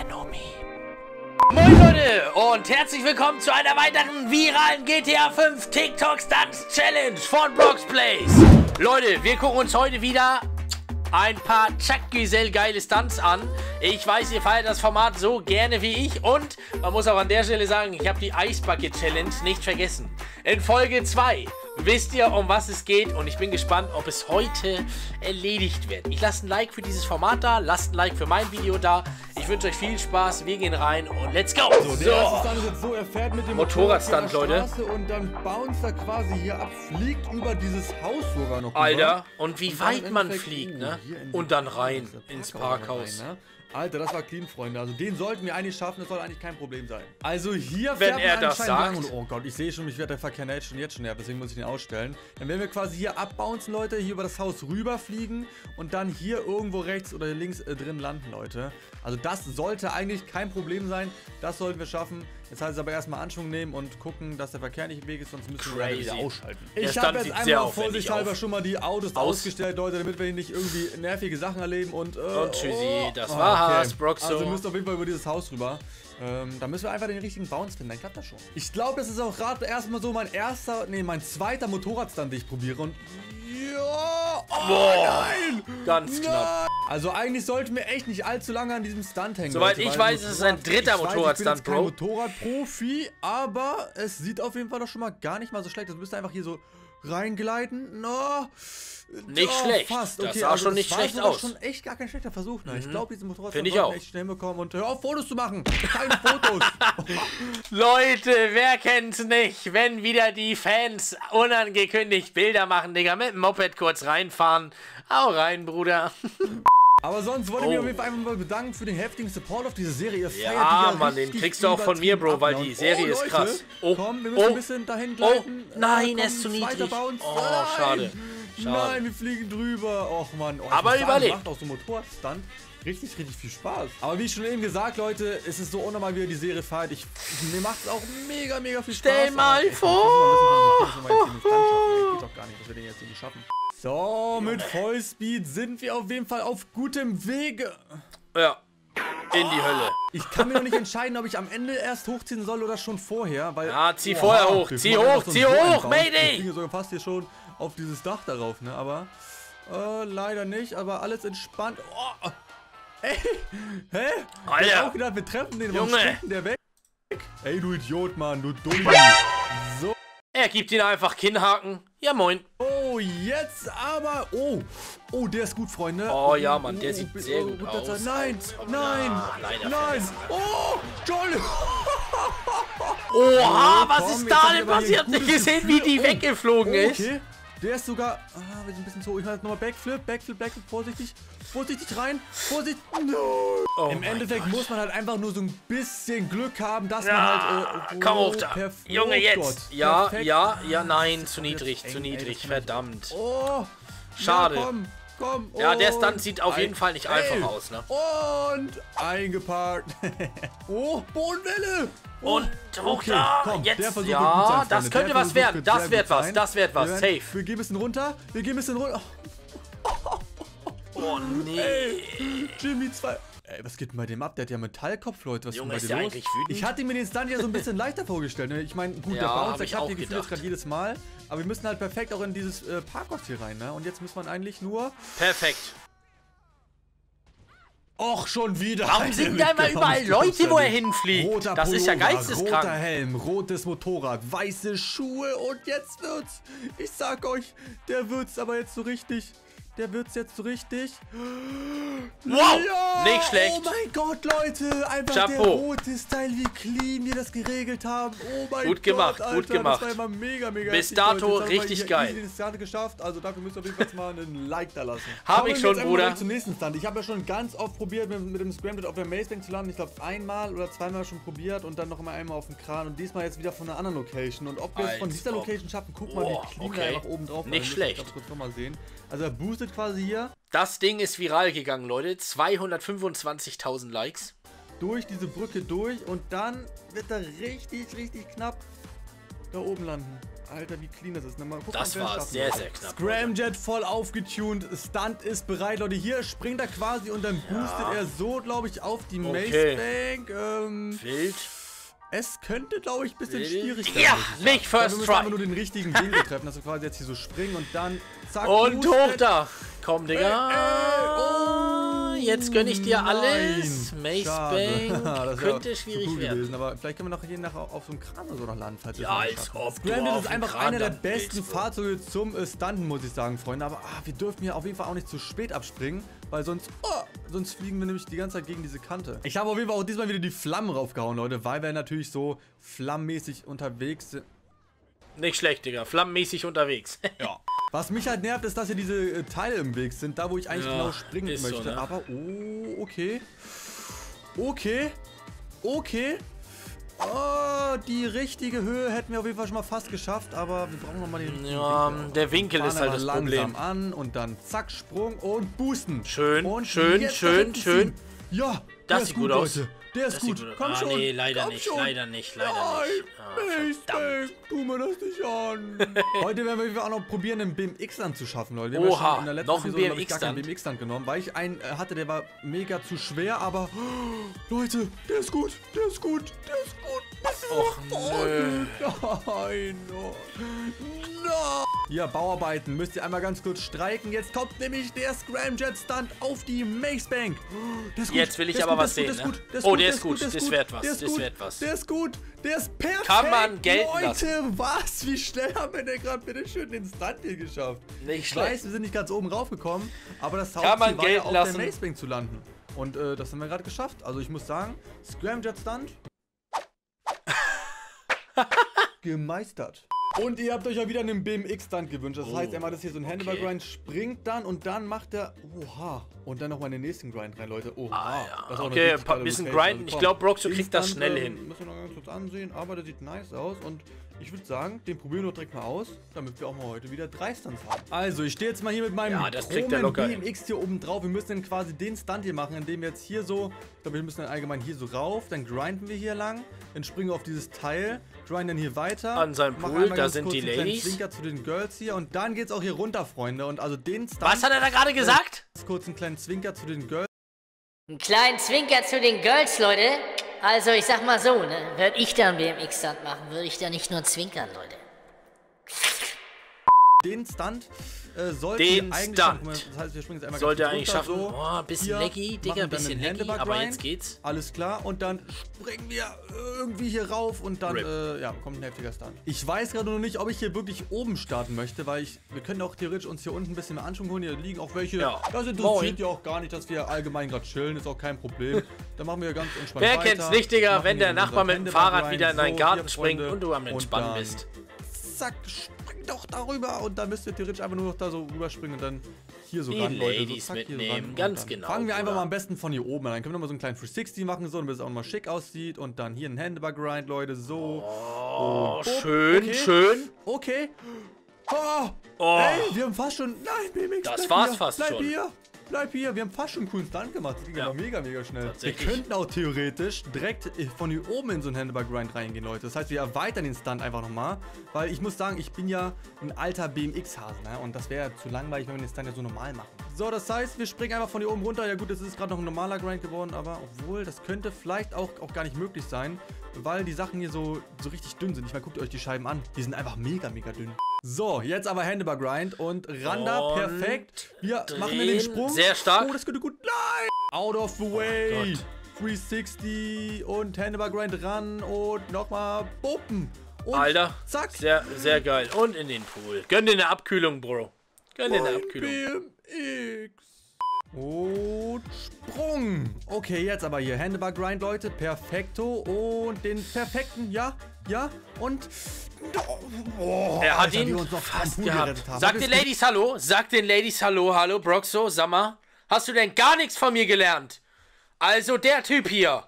Nomi. Moin Leute und herzlich willkommen zu einer weiteren viralen GTA 5 TikTok Stunts Challenge von Blox Plays. Leute, wir gucken uns heute wieder ein paar geile Stunts an. Ich weiß, ihr feiert das Format so gerne wie ich und man muss auch an der Stelle sagen, ich habe die Ice Bucket Challenge nicht vergessen. In Folge 2 wisst ihr, um was es geht und ich bin gespannt, ob es heute erledigt wird. Ich lasse ein Like für dieses Format da, lasst ein Like für mein Video da. Ich wünsche euch viel Spaß, wir gehen rein und let's go! So, der erste Stunt ist jetzt so, er fährt mit dem Motorradstunt, Leute. Und dann bounce er quasi hier ab, fliegt über dieses Haus sogar noch Alter, rüber. und wie weit man fliegt, ne? Und dann rein ins Parkhaus. Rein, ne? Alter, das war clean, Freunde. Also den sollten wir eigentlich schaffen, das soll eigentlich kein Problem sein. Also hier wenn fährt er man das sagt. Und, oh Gott, ich sehe schon, mich wird der Verkehr jetzt schon nervt, deswegen muss ich den ausstellen. Dann werden wir quasi hier abbouncen, Leute, hier über das Haus rüberfliegen und dann hier irgendwo rechts oder links drin landen, Leute. Also das sollte eigentlich kein Problem sein, das sollten wir schaffen. Jetzt heißt es aber erstmal Anschwung nehmen und gucken, dass der Verkehr nicht im Weg ist, sonst müssen wir wieder ausschalten. Ich habe jetzt einmal vorsichtshalber schon mal die Autos ausgestellt, Leute, damit wir nicht irgendwie nervige Sachen erleben und tschüssi, das war's, Broxo. Also wir müssen auf jeden Fall über dieses Haus rüber. Da müssen wir einfach den richtigen Bounce finden, dann klappt das schon. Ich glaube, das ist auch gerade erstmal so mein zweiter Motorradstunt, den ich probiere und ja, nein! Ganz knapp. Also eigentlich sollten wir echt nicht allzu lange an diesem Stunt hängen. Soweit ich weiß, ist es ein dritter Motorradstunt, Bro. Ich bin kein Motorradprofi, aber es sieht auf jeden Fall doch schon mal gar nicht mal so schlecht. Das müsste einfach hier so reingleiten. No. Nicht schlecht. Fast. Das okay, sah also schon nicht schlecht aus. Das war schon echt gar kein schlechter Versuch. Ne? Ich glaube, diese Motorradstunt sollten echt schnell bekommen und hör auf, Fotos zu machen. Keine Fotos. Leute, wer kennt's nicht, wenn wieder die Fans unangekündigt Bilder machen, Digga, mit dem Moped kurz reinfahren. Hau rein, Bruder. Aber sonst wollte ich mich auf jeden Fall einfach mal bedanken für den heftigen Support auf diese Serie. Ihr feiert ja, die Mann, den kriegst du auch von mir, Bro, weil die Serie ist krass. Oh, komm, wir müssen ein bisschen dahin gleiten. Nein, er ist zu niedrig. Oh, schade. Nein, wir fliegen drüber. Och, Mann. Oh, aber überlebt. Macht auch so Motorradstunt richtig viel Spaß. Aber wie schon eben gesagt, Leute, es ist so unnormal, wie ihr die Serie feiert. Mir macht es auch mega viel Spaß. Stell mal vor. Geht doch gar nicht, dass wir den jetzt so schaffen. So, mit Vollspeed sind wir auf jeden Fall auf gutem Wege. Ja, in die Hölle. Ich kann mir noch nicht entscheiden, ob ich am Ende erst hochziehen soll oder schon vorher, weil... Ja, zieh vorher hoch, zieh hoch, Mayday! Ich fliege sogar fast hier schon auf dieses Dach darauf, ne, aber... leider nicht, aber alles entspannt. Oh, ey, hä? Alter! Ich hab auch gedacht, wir treffen den, warum springt der weg? Ey, du Idiot, Mann, du Dummi. So. Er gibt ihn einfach Kinnhaken. Ja, moin. Oh, jetzt aber... Oh, der ist gut, Freunde. Oh, ja, Mann, der sieht sehr gut aus. Nein. Oh, Joel. Oha, was ist da denn passiert? Habt ihr gesehen, wie die weggeflogen ist? Okay, der ist sogar... wir sind ein bisschen zu hoch. Ich mach jetzt nochmal Backflip, vorsichtig. Vorsichtig rein. Vorsichtig. No. Oh, im Endeffekt muss man halt einfach nur so ein bisschen Glück haben, dass man halt... komm hoch da. Junge, jetzt. Ja, nein, zu niedrig, verdammt. Oh. Schade. Ja, komm. Ja, der Stunt sieht auf jeden Fall nicht einfach aus, ne? Und eingeparkt. Oh, Bodenwelle. Und hoch da. Komm, jetzt. Ja, das könnte was werden. Das wird was. Safe. Wir gehen ein bisschen runter. Oh, nee. Ey, Jimmy 2. Ey, was geht denn bei dem ab? Der hat ja Metallkopf, Leute. Was Junge, ist ist denn der bei dir eigentlich los? wütend? Ich hatte mir den Stunt ja so ein bisschen leichter vorgestellt. Ne? Ich meine, gut, der Bounce, der klappt hier gefühlt jetzt gerade jedes Mal. Aber wir müssen halt perfekt auch in dieses Parkhaus hier rein, ne? Und jetzt muss man eigentlich nur... Perfekt. Och, schon wieder. Warum sind da immer überall Leute, wo er hinfliegt? Roter Das ist ja Pullover, geisteskrank. roter Helm, rotes Motorrad, weiße Schuhe und jetzt wird's. Ich sag euch, der wird's aber jetzt so richtig. Wow, ja, nicht schlecht. Oh mein Gott, Leute. Einfach Chapeau. der rote Style, wie clean wir das geregelt haben. Oh mein Gut gemacht, Gott, Alter, gut gemacht. Das war immer mega Bis heftig, dato Leute. Jetzt richtig haben wir geil. hier den Stunt geschafft, also dafür müsst ihr auf jeden Fall mal einen Like da lassen. Hab ich schon, Bruder. Zum nächsten Stunt. Ich habe ja schon ganz oft probiert, mit dem Scrambled auf der Macebank zu landen. Ich glaube, einmal oder zweimal schon probiert und dann noch einmal auf dem Kran und diesmal jetzt wieder von einer anderen Location. Und ob wir es von dieser Location schaffen, guck mal, wie clean wir einfach oben drauf nicht schlecht. Ich kurz nochmal sehen. Also er boostet quasi hier. Das Ding ist viral gegangen, Leute. 225.000 Likes. Durch diese Brücke durch und dann wird er richtig knapp da oben landen. Alter, wie clean das ist. Mal gucken, Das war sehr, sehr knapp. Scramjet voll aufgetuned. Stunt ist bereit, Leute. Hier springt er quasi und dann boostet er so, glaube ich, auf die Macebank. Wild. Es könnte, glaube ich, ein bisschen schwierig sein. Ja, nicht first wir müssen try. einfach nur den richtigen Winkel treffen, dass wir quasi jetzt hier so springen und dann zack. Und hoch da. Komm, Digga. Oh, jetzt gönne ich dir alles. Macebank könnte schwierig werden. Aber vielleicht können wir noch hier nachher auf so einem Kran oder so noch landen, falls wir Ja, als ob du Scramjet auf ist dem einfach Kran einer der dann besten willst, Fahrzeuge zum Stunten, muss ich sagen, Freunde. Aber wir dürfen hier auf jeden Fall auch nicht zu spät abspringen, weil sonst fliegen wir nämlich die ganze Zeit gegen diese Kante. Ich habe auf jeden Fall auch diesmal wieder die Flammen raufgehauen, Leute, weil wir natürlich so flammenmäßig unterwegs sind. Nicht schlecht, Digga. Flammenmäßig unterwegs. Ja. Was mich halt nervt, ist, dass hier diese Teile im Weg sind, da wo ich eigentlich genau springen möchte. So, ne? Aber, okay. Okay. Oh, die richtige Höhe hätten wir auf jeden Fall schon mal fast geschafft, aber wir brauchen nochmal den Winkel. Der Winkel ist halt das langsam Problem. An und dann zack, Sprung und boosten. Schön, und schön. Ja, das sieht gut aus. Leute. Der ist gut. Komm schon. Nee, leider nicht. Verdammt. Tu mir das nicht an. Heute werden wir auch noch probieren, einen BMX-Stand zu schaffen, Leute. Oha, ja in der letzten noch ein Episode gar keinen BMX-Stand. BMX-Stand genommen, weil ich einen hatte, der war mega zu schwer, aber Leute, der ist gut. Och, nö. Nein. No. Hier, Bauarbeiten. Müsst ihr einmal ganz kurz streiken. Jetzt kommt nämlich der Scramjet-Stunt auf die Macebank. Jetzt will ich aber was sehen, ne? Oh, der ist gut. Das wird was. Der ist gut. Der ist perfekt. Kann man gelten lassen. Leute, was? Wie schnell haben wir denn gerade bitte schön den Stunt hier geschafft? Nicht Ich schlecht. weiß, wir sind nicht ganz oben raufgekommen, aber das Kann man Hauptziel war ja gelten auf lassen. der Macebank zu landen. Und das haben wir gerade geschafft. Also ich muss sagen, Scramjet-Stunt gemeistert. Und ihr habt euch ja wieder einen BMX-Stunt gewünscht. Das heißt, er macht das hier so ein Handlebar-Grind, springt dann und dann macht er... Oha. Und dann nochmal in den nächsten Grind rein, Leute. Oha. Ja. Das ist auch Okay, eine ein bisschen grinden. Ich glaube, Broxo kriegt das Stunt, schnell hin. Müssen wir noch ganz kurz ansehen, aber der sieht nice aus. Und ich würde sagen, den probieren wir direkt mal aus, damit wir auch mal heute wieder 3 Stunts haben. Also, ich stehe jetzt mal hier mit meinem das kriegt er locker hin. BMX hier oben drauf. Wir müssen dann quasi den Stunt hier machen, indem wir jetzt hier so... Ich glaube, wir müssen dann allgemein hier so rauf. Dann grinden wir hier lang. Dann springen wir auf dieses Teil. Grinden dann hier weiter. An seinem Pool, da sind die Ladies. Zwinker zu den Girls hier. Und dann geht's auch hier runter, Freunde. Und also den Stunt... Was hat er da gerade gesagt? Kurz einen kleinen Zwinker zu den Girls. Einen kleinen Zwinker zu den Girls, Leute. Also, ich sag mal so, ne? Würde ich da einen BMX-Stunt machen, würde ich da nicht nur zwinkern, Leute. Den Stunt das heißt, wir springen jetzt einmal sollte ganz eigentlich runter, schaffen. so. Boah, ein bisschen Hier, laggy, Digga, machen ein dann bisschen einen laggy, Handlebar aber Grind. jetzt geht's. Alles klar, und dann springen wir irgendwie hier rauf und dann, kommt ein heftiger Stunt. Ich weiß gerade noch nicht, ob ich hier wirklich oben starten möchte, weil wir können auch theoretisch uns hier unten ein bisschen mehr Anschwung holen. Hier liegen auch welche. Ja. Das interessiert ja auch gar nicht, dass wir allgemein gerade chillen, ist auch kein Problem. Dann machen wir ganz entspannt Wer weiter. kennt's nicht, Digga, Machen wenn hier der Nachbar unser mit dem Handlebar Fahrrad Grind. wieder in deinen So, Garten hier, springt Freunde. und du am Entspannen dann, bist. Zack, spring doch darüber und dann müsst ihr theoretisch einfach nur noch da so rüberspringen und dann hier so Die ran, Leute. Ladies so zack, hier so mitnehmen, ran. ganz Und dann genau, fangen wir einfach Bruder. mal am besten von hier oben an. Dann können wir nochmal so einen kleinen 360 machen, so, damit es auch nochmal schick aussieht. Und dann hier ein Handlebar Grind, Leute, so. Oh, Und schön, okay. schön. Okay. Oh, Ey, wir haben fast schon... Nein, BMX, Das bleib war's hier, fast bleib schon. Hier. Bleib hier, wir haben fast schon einen coolen Stunt gemacht. Das ging Ja. aber mega, mega schnell. Wir Tatsächlich. könnten auch theoretisch direkt von hier oben in so einen Handlebar Grind reingehen, Leute. Das heißt, wir erweitern den Stunt einfach nochmal. Weil ich muss sagen, ich bin ja ein alter BMX-Hase, ne? Und das wäre ja zu langweilig, wenn wir den Stunt ja so normal machen. So, das heißt, wir springen einfach von hier oben runter. Ja gut, das ist gerade noch ein normaler Grind geworden, aber obwohl, das könnte vielleicht auch gar nicht möglich sein, weil die Sachen hier so richtig dünn sind. Ich meine, guckt euch die Scheiben an. Die sind einfach mega, mega dünn. So, jetzt aber Handlebar Grind und Randa, Und perfekt. Wir machen den Sprung. Sehr stark. Oh, das könnte gut. Nein! Out of the way. Gott. 360 und Handlebar Grind ran und nochmal buppen. Und Alter, zack. sehr, sehr geil. Und in den Pool. Gönn dir eine Abkühlung, Bro. Gönn dir eine Abkühlung. BMX. Und Sprung. Okay, jetzt aber hier Handlebar Grind, Leute. Perfekto. Und den perfekten, ja. Und... Oh, Er hat Alter, wie ihn wir uns noch vom fast Pool gehabt. gerettet haben. Sag den Ladies Hallo. Sag den Ladies Hallo. Hallo, Broxo. Sag mal. Hast du denn gar nichts von mir gelernt? Also der Typ hier.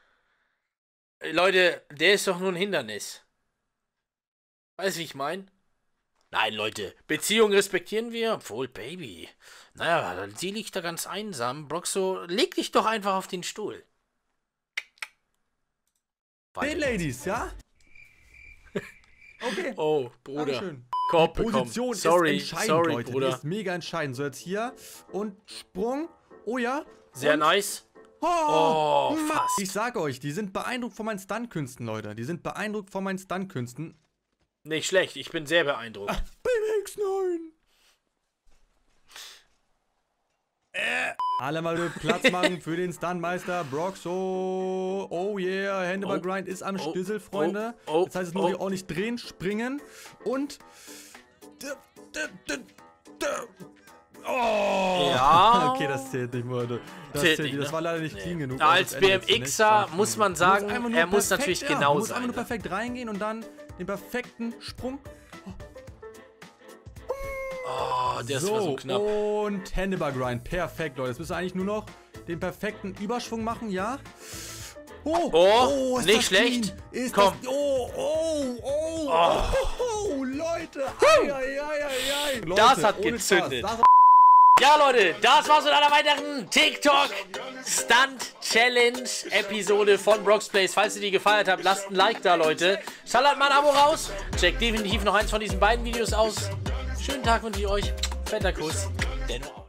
Leute, der ist doch nur ein Hindernis. Weißt du, wie ich meine? Nein, Leute. Beziehung respektieren wir. Obwohl, Baby. Naja, sie liegt da ganz einsam. Broxo, leg dich doch einfach auf den Stuhl. Den Ladies, ja? Okay. Oh, Bruder. Dankeschön. Korb Die bekommen. Position Sorry, ist entscheidend, sorry, Leute. Bruder. Die ist mega entscheidend. So, jetzt hier und Sprung. Oh ja. Sehr und nice. Oh, Fast. Ich sag euch, die sind beeindruckt von meinen Stunt-Künsten, Leute. Die sind beeindruckt von meinen Stunt-Künsten. Nicht schlecht, ich bin sehr beeindruckt. BMX9. Alle mal Platz machen für den Stuntmeister Broxo. Oh yeah, Handlebar Grind ist am Stissel, Freunde. Das heißt, es muss ich auch nicht drehen, springen und... Oh! Ja. Okay, das zählt nicht, Leute. Das Zählt zählt nicht. Das ne? war leider nicht clean genug. Als Also das Ende jetzt BMXer nicht. muss man sagen, einfach nur er muss perfekt, natürlich ja, genau muss sein. einfach nur Ne? perfekt reingehen und dann den perfekten Sprung. Oh, der ist so knapp. Und Handlebar Grind. Perfekt, Leute. Jetzt müsst ihr eigentlich nur noch den perfekten Überschwung machen, ja? Ist nicht das schlecht. clean? Ist Komm. Das, Leute. Leute. Das hat ohne gezündet. Spaß, Ja, Leute, das war's mit einer weiteren TikTok Stunt Challenge Episode von Brox Plays. Falls ihr die gefeiert habt, lasst ein Like da, Leute. Schallert mal ein Abo raus. Checkt definitiv noch eins von diesen beiden Videos aus. Schönen Tag wünsche ich euch. Fetter Kuss. Denno.